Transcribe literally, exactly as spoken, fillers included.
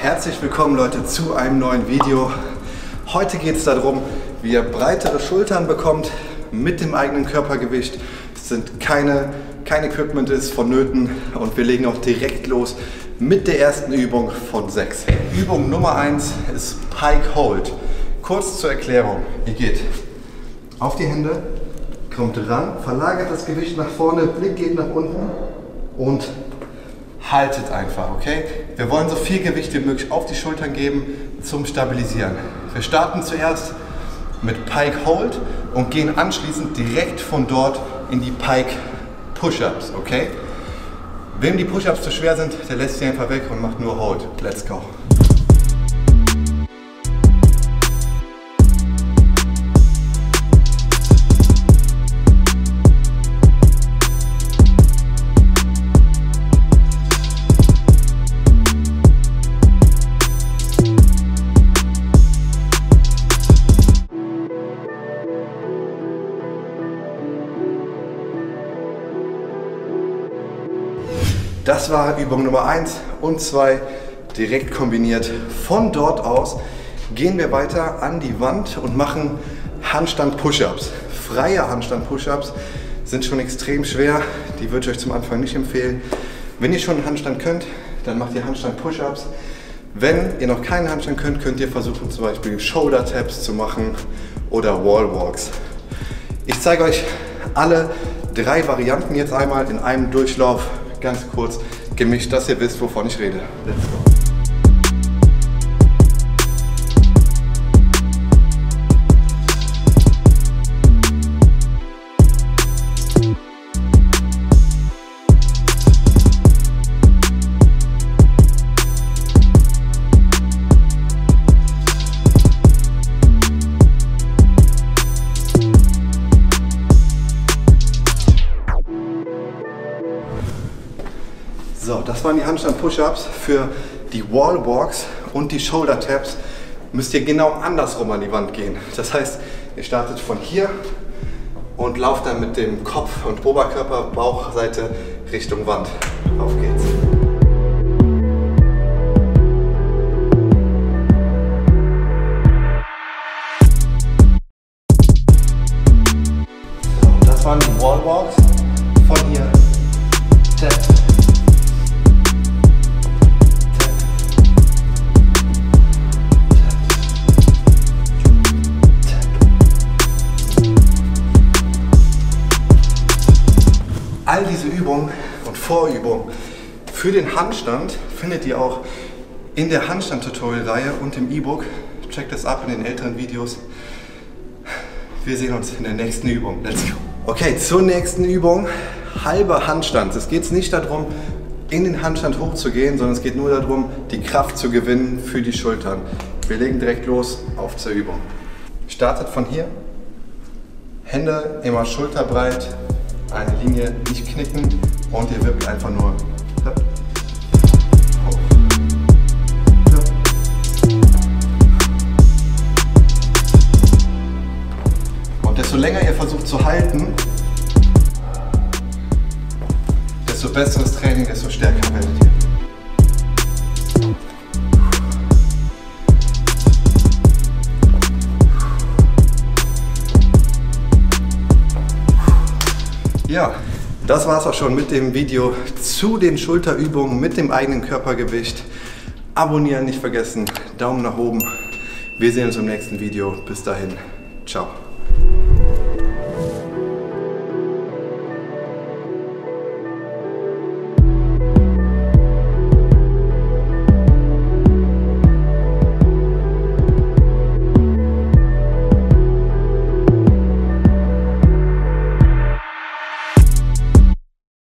Herzlich willkommen Leute zu einem neuen Video. Heute geht es darum, wie ihr breitere Schultern bekommt mit dem eigenen Körpergewicht. Es sind keine, kein Equipment ist vonnöten und wir legen auch direkt los mit der ersten Übung von sechs. Übung Nummer eins ist Pike Hold. Kurz zur Erklärung. Ihr geht auf die Hände, kommt ran, verlagert das Gewicht nach vorne, Blick geht nach unten und haltet einfach, okay? Wir wollen so viel Gewicht wie möglich auf die Schultern geben zum Stabilisieren. Wir starten zuerst mit Pike Hold und gehen anschließend direkt von dort in die Pike Push-Ups, okay? Wem die Push-Ups zu schwer sind, der lässt sie einfach weg und macht nur Hold. Let's go! Das war Übung Nummer eins und zwei direkt kombiniert. Von dort aus gehen wir weiter an die Wand und machen Handstand-Push-Ups. Freie Handstand-Push-Ups sind schon extrem schwer, die würde ich euch zum Anfang nicht empfehlen. Wenn ihr schon einen Handstand könnt, dann macht ihr Handstand-Push-Ups. Wenn ihr noch keinen Handstand könnt, könnt ihr versuchen zum Beispiel Shoulder-Taps zu machen oder Wall-Walks. Ich zeige euch alle drei Varianten jetzt einmal in einem Durchlauf. Ganz kurz gemischt, dass ihr wisst, wovon ich rede. Let's go. So, das waren die Handstand-Push-Ups. Für die Wall-Walks und die Shoulder-Taps müsst ihr genau andersrum an die Wand gehen. Das heißt, ihr startet von hier und lauft dann mit dem Kopf und Oberkörper, Bauchseite Richtung Wand. Auf geht's. So, das waren die Wall-Walks. Von hier. Tap. All diese Übungen und Vorübungen für den Handstand findet ihr auch in der Handstand-Tutorial-Reihe und im E-Book. Checkt das ab in den älteren Videos. Wir sehen uns in der nächsten Übung. Let's go! Okay, zur nächsten Übung. Halber Handstand. Es geht nicht darum, in den Handstand hochzugehen, sondern es geht nur darum, die Kraft zu gewinnen für die Schultern. Wir legen direkt los auf zur Übung. Startet von hier. Hände immer schulterbreit. Eine Linie nicht knicken und ihr wippelt einfach nur hoch. Und desto länger ihr versucht zu halten, desto besseres Training, desto stärker werdet ihr. Ja, das war es auch schon mit dem Video zu den Schulterübungen mit dem eigenen Körpergewicht. Abonnieren nicht vergessen, Daumen nach oben. Wir sehen uns im nächsten Video. Bis dahin, ciao.